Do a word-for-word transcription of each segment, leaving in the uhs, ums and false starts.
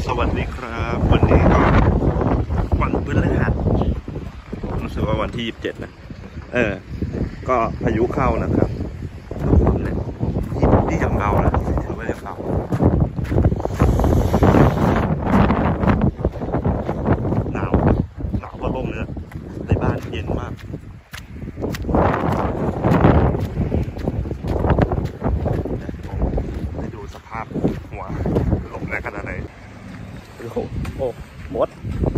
สวัสดีครับวันนี้ก็วันพฤหัสรู้สึกว่าวันที่ยี่สิบเจ็ดนะเออก็พายุเข้านะครับเนี่ยที่ยังเบานะถือว่ายังเบาหนาวหนาวก็ลมเนื้อในบ้านเย็นมากให้ดูสภาพหัวลมแรงขนาดไหนโอ้โหหมด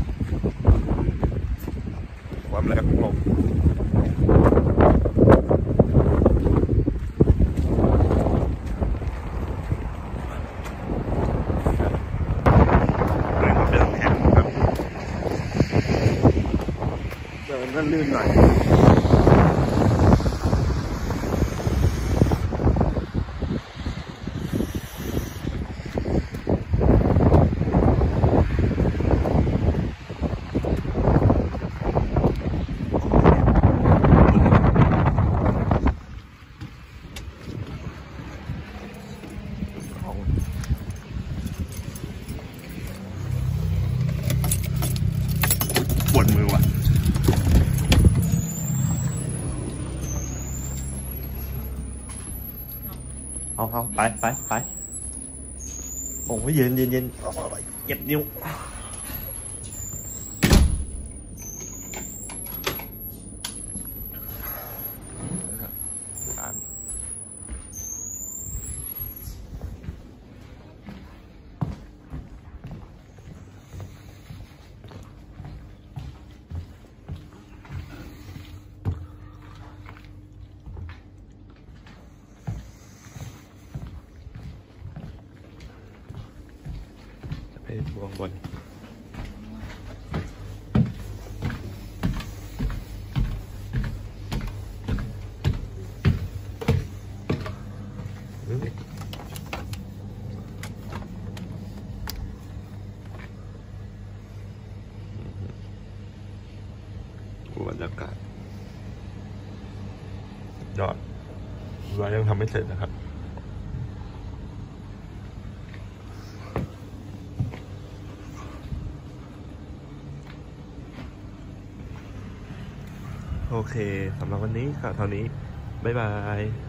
ความแรงของลมเลยมาเป็นแข็งครับเดินนั่นลื่นหน่อยปวดมือว่ะเอาเอาไปไปไปโอ้ยเย็นเย็นเย็นเจ็บนิ้วไปบวงบนบรรยากาศยอดเรายังทำไม่เสร็จนะครับโอเคสำหรับวันนี้ก็เท่านี้บ๊ายบาย